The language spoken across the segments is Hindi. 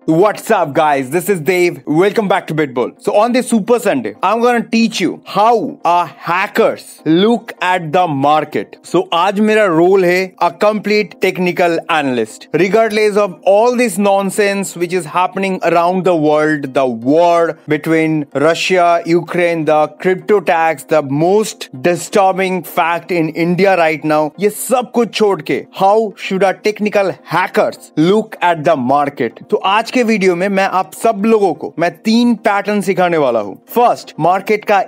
What's up, guys? This is Dave. Welcome back to BitBull. So on this Super Sunday, I'm gonna teach you how hackers look at the market. So आज मेरा role है a complete technical analyst. Regardless of all this nonsense which is happening around the world, the war between Russia, Ukraine, the crypto tax, the most disturbing fact in India right now, ये सब कुछ छोड़ के how should a technical hackers look at the market? तो आज के वीडियो में मैं आप सब लोगों को मैं 3 पैटर्न सिखाने वाला हूं. फर्स्ट, मार्केट का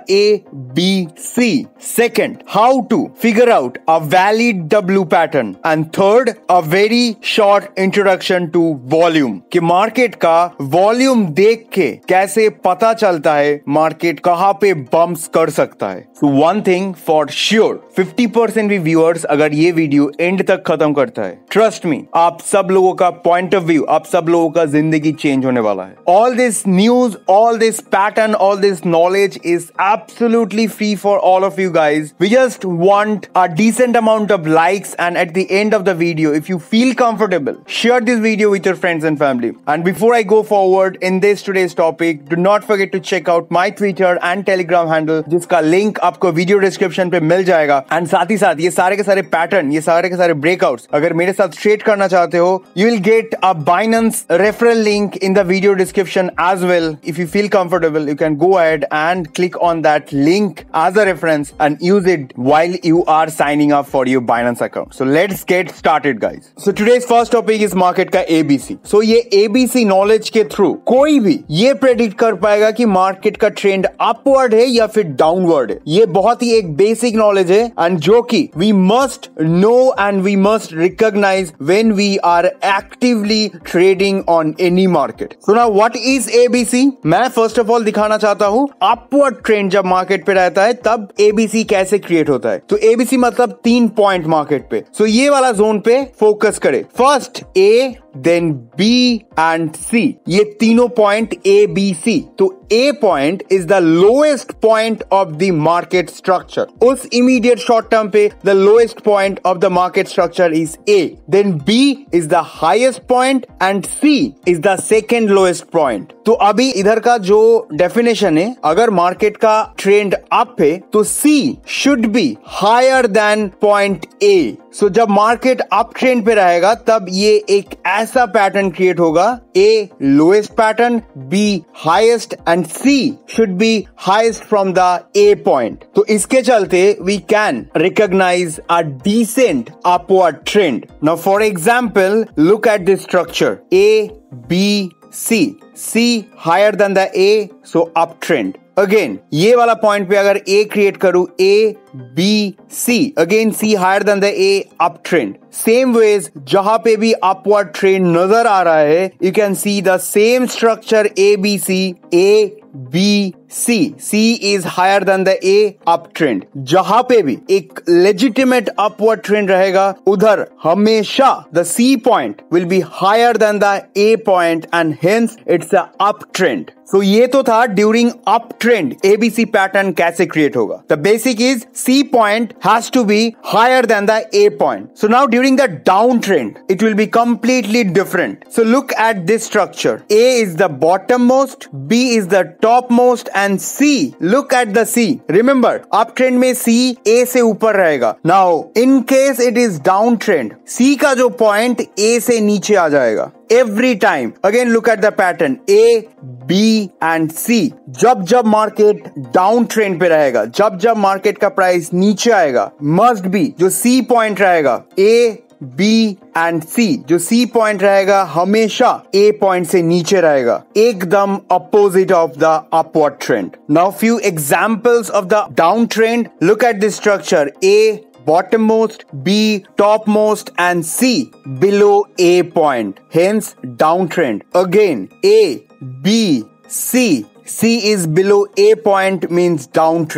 ABC. Second, how to figure out a valid W pattern. And third, a very short introduction to volume. कि मार्केट का वॉल्यूम देख के कैसे पता चलता है मार्केट कहां पे बम्प्स कर सकता है. So one thing for sure, 50% भी व्यूअर्स अगर ये वीडियो एंड तक खत्म करता है, ट्रस्ट मी, आप सब लोगों का पॉइंट ऑफ व्यू, आप सब लोगों का जिंदगी चेंज होने वाला है. All this news, all this pattern, all this knowledge is absolutely free for all of you guys. We just want a decent amount of likes and at the end of the video, if you feel comfortable, share this video with your friends and family. And before I go forward in this today's topic, do not forget to check out my Twitter and Telegram handle, जिसका लिंक आपको वीडियो डिस्क्रिप्शन पे मिल जाएगा. एंड साथ ही साथ ये सारे के सारे पैटर्न, ये सारे के सारे ब्रेकआउट्स अगर मेरे साथ ट्रेड करना चाहते हो, you will get a Binance referral link in the video description as well. If you feel comfortable, you can go ahead and click on that link as a reference and use it while you are signing up for your Binance account. So let's get started, guys. So today's first topic is market का ABC. So ये ABC knowledge के through कोई भी ये predict कर पाएगा कि market का trend upward है या फिर downward है. ये बहुत ही एक basic knowledge है and जो कि we must know and we must recognize when we are actively trading on any market. So now what is ABC? मैं फर्स्ट ऑफ ऑल दिखाना चाहता हूं अपवर्ड ट्रेंड जब मार्केट पे रहता है तब ABC कैसे क्रिएट होता है. तो ABC मतलब 3 पॉइंट मार्केट पे. सो ये वाला जोन पे फोकस करे. First A, then B and C. ये तीनों पॉइंट ABC. तो A point is the lowest point of the market structure. उस इमीडिएट शॉर्ट टर्म पे the lowest point of the market structure is A. Then B is the highest point and C is the second lowest point. तो अभी इधर का जो डेफिनेशन है, अगर मार्केट का ट्रेंड अप है तो C should be higher than point A. So जब मार्केट अप ट्रेंड पे रहेगा तब ये एक ऐसा पैटर्न क्रिएट होगा, A lowest pattern, B highest and C should be highest from the A point. तो इसके चलते we can recognize a decent upward trend. Now for example, look at this structure A, B, C. C higher than the A, so uptrend. Again, ये वाला पॉइंट पे अगर A क्रिएट करूं, A, B, C, again C higher than the A, uptrend. Same ways, जहां पे भी upward trend नजर आ रहा है, you can see the same structure ABC, A, B, C. C is higher than the A, uptrend. जहां पे भी एक legitimate upward trend रहेगा, उधर हमेशा the C point will be higher than the A point and hence it's a uptrend. So ये तो था during uptrend ABC pattern कैसे create होगा. The basic is C point has to be higher than the A point. So now during the downtrend, it will be completely different. So look at this structure. A is the bottommost, B is the topmost and C, look at the C. Remember, uptrend में C A से ऊपर रहेगा. Now, in case it is downtrend, C का जो point A से नीचे आ जाएगा. Every time. Again, look at the pattern. A, B and C. जब मार्केट डाउन ट्रेंड पे रहेगा, जब मार्केट का प्राइस नीचे आएगा, मस्ट बी जो C पॉइंट रहेगा, A, B and C, जो C पॉइंट रहेगा हमेशा A पॉइंट से नीचे रहेगा, एकदम opposite of the upward trend. Now few examples of the down trend. Look at this structure. A bottommost, B topmost and C below A point, hence downtrend. Again, A, B, C. C is below A point means downtrend.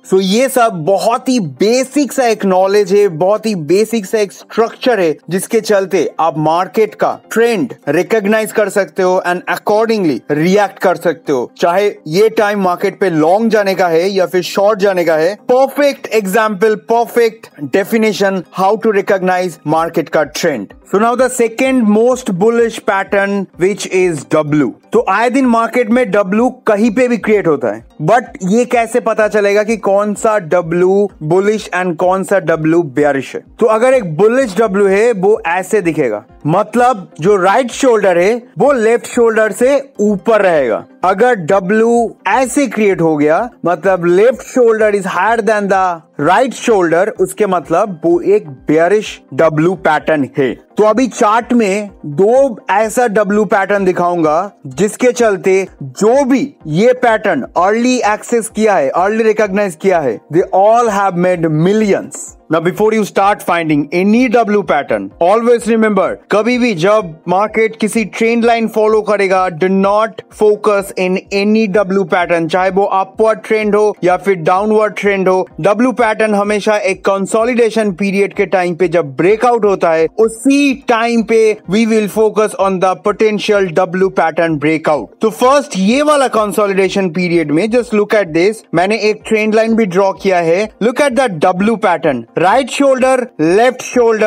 So ये सब बहुत ही बेसिक सा एक नॉलेज है, बहुत ही बेसिक सा एक स्ट्रक्चर है जिसके चलते आप मार्केट का ट्रेंड रिकॉग्नाइज कर सकते हो एंड अकॉर्डिंगली रिएक्ट कर सकते हो, चाहे ये टाइम मार्केट पे लॉन्ग जाने का है या फिर शॉर्ट जाने का है। Perfect example, perfect definition how to recognize market का trend. So now the second most bullish pattern which is W. तो आए दिन मार्केट में डब्ल्यू कहीं पे भी क्रिएट होता है, बट ये कैसे पता चलेगा कि कौन सा डब्ल्यू बुलिश एंड कौन सा डब्ल्यू बेयरिश है? तो अगर एक बुलिश डब्ल्यू है वो ऐसे दिखेगा, मतलब जो राइट शोल्डर है वो लेफ्ट शोल्डर से ऊपर रहेगा। अगर डब्ल्यू ऐसे क्रिएट हो गया, मतलब left shoulder is higher than the right shoulder, उसके मतलब वो एक बेयरिश डब्ल्यू पैटर्न है। तो अभी चार्ट में दो ऐसा डब्ल्यू पैटर्न दिखाऊंगा जिसके चलते जो भी ये पैटर्न अर्ली एक्सेस किया है, अर्ली रिकॉग्नाइज किया है, they all have made millions. Now before you start finding any W pattern, always remember, कभी भी जब मार्केट किसी ट्रेंड लाइन फॉलो करेगा, do not focus in any W pattern, चाहे वो अपवर्ड ट्रेंड हो या फिर डाउनवर्ड ट्रेंड हो। W पैटर्न हमेशा एक कंसोलिडेशन पीरियड के टाइम पे जब ब्रेकआउट होता है, उसी टाइम पे we will focus on the potential W pattern breakout। तो फर्स्ट ये वाला कंसोलिडेशन पीरियड में जस्ट लुक एट दिस, मैंने एक ट्रेंड लाइन भी ड्रॉ किया है। Look at the W pattern, right shoulder, left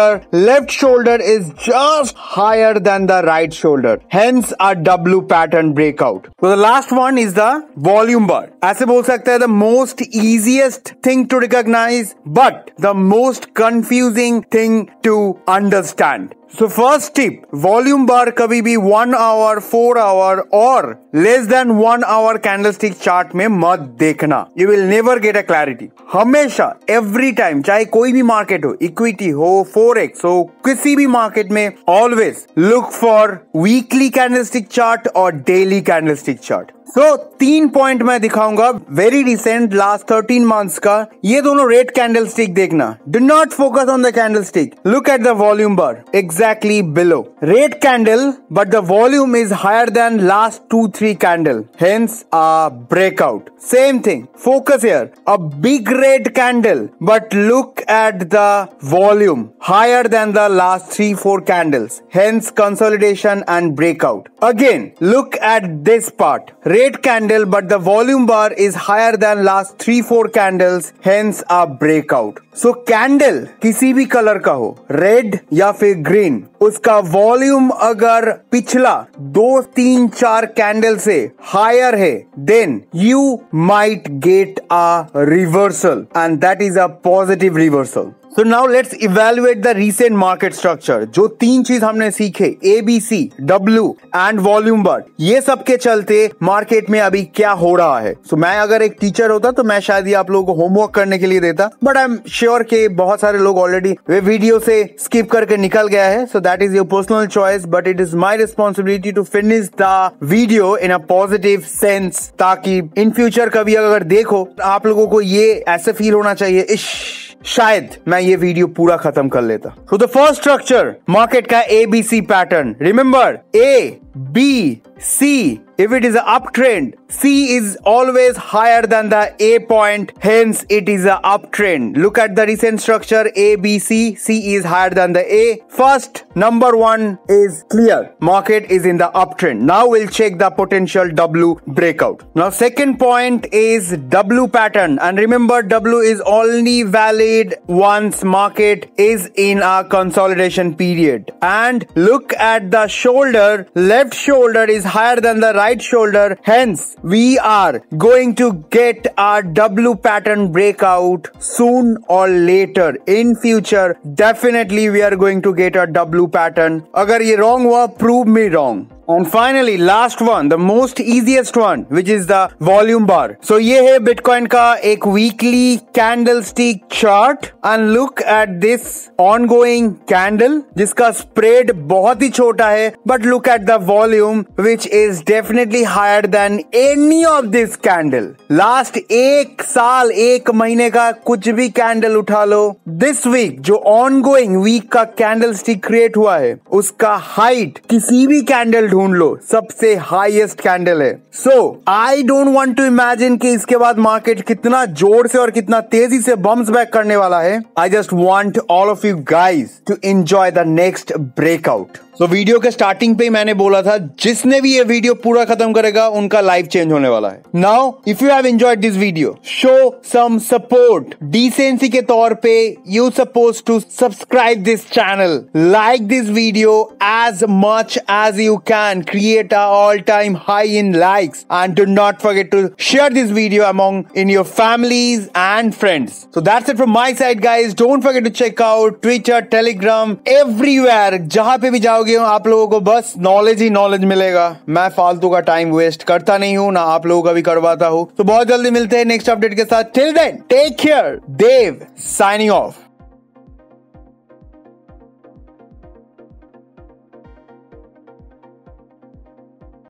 shoulder is just higher than the right shoulder, hence a W pattern breakout। So the last one is the volume bar। ऐसे बोल सकते हैं the most easiest thing to recognize but the most confusing thing to understand। So first tip, volume bar कभी भी 1 hour, 4 hour और less than 1 hour candlestick chart में मत देखना। You will never get a clarity। हमेशा every time, चाहे कोई भी मार्केट हो, इक्विटी हो, फोरेक्स हो, किसी भी मार्केट में always look for weekly candlestick chart और daily candlestick chart। So 3 point मैं दिखाऊंगा वेरी रिसेंट लास्ट 13 मंथ्स का। ये दोनों रेड कैंडलस्टिक देखना, do not focus on the candlestick, look at the volume bar exactly below. Red candle but the volume is higher than last 2-3 candle, hence a breakout. Same thing, focus here, a big red candle but look at the volume higher than the last 3-4 candles, hence consolidation and breakout. Again look at this part, red candle but the volume bar is higher than last 3-4 candles, hence a breakout। So candle किसी भी कलर का हो, रेड या फिर ग्रीन, उसका वॉल्यूम अगर पिछला 2-3-4 कैंडल से हायर है, then you might get a reversal and that is a positive reversal। So now let's evaluate the recent market structure। जो 3 चीज हमने सीखे, ABC, W and volume bar, ये सब के चलते मार्केट में अभी क्या हो रहा है। So मैं अगर एक टीचर होता तो मैं शायद ये आप लोगों को होमवर्क करने के लिए देता, बट आई एम श्योर के बहुत सारे लोग ऑलरेडी वे वीडियो से स्किप करके निकल गया है। So that is your personal choice, but it is my responsibility to finish the video in a positive sense, ताकि इन फ्यूचर कभी अगर देखो आप लोगों को ये ऐसे फील होना चाहिए, इश शायद मैं ये वीडियो पूरा खत्म कर लेता। तो द फर्स्ट स्ट्रक्चर मार्केट का ABC pattern, remember A, B, C, if it is an uptrend, C is always higher than the A point, hence it is an uptrend। Look at the recent structure A, B, C, C is higher than the A। First, number 1 is clear, market is in the uptrend। Now we'll check the potential W breakout। Now second point is W pattern, and remember W is only valid once market is in a consolidation period। And look at the shoulder, left shoulder is higher than the right shoulder, hence we are going to get our W pattern breakout soon or later in future। Definitely we are going to get a W pattern। अगर ये wrong हुआ, prove me wrong। And finally, last one, the most easiest one, which is the volume bar। So ये है Bitcoin का एक weekly candlestick chart, and look at this ongoing candle, जिसका spread बहुत ही छोटा है, but look at the volume, which is definitely higher than any of this candle। Last 1 साल 1 महीने का कुछ भी कैंडल उठा लो, this week जो ongoing week का candlestick create हुआ है, उसका height किसी भी कैंडल ढूंढ लो, सबसे हाईएस्ट कैंडल है। So I don't want to imagine कि इसके बाद मार्केट कितना जोर से और कितना तेजी से बम्स बैक करने वाला है। I just want all of you guys to enjoy the next breakout. तो वीडियो के स्टार्टिंग पे ही मैंने बोला था, जिसने भी ये वीडियो पूरा खत्म करेगा उनका लाइफ चेंज होने वाला है। Now if you have enjoyed this video, show some support. Decency के तौर पे you suppose to subscribe this channel, like this video as much as you can, create a all time high in likes, and do not forget to share this video among in your families and friends. So that's it from my side guys. Don't forget to check out Twitter, Telegram, everywhere. जहां पे भी जाओगे आप लोगों को बस नॉलेज ही नॉलेज मिलेगा। मैं फालतू का टाइम वेस्ट करता नहीं हूं, ना आप लोगों का भी करवाता हूं। तो बहुत जल्दी मिलते हैं नेक्स्ट अपडेट के साथ। Till then take care. Dev signing of.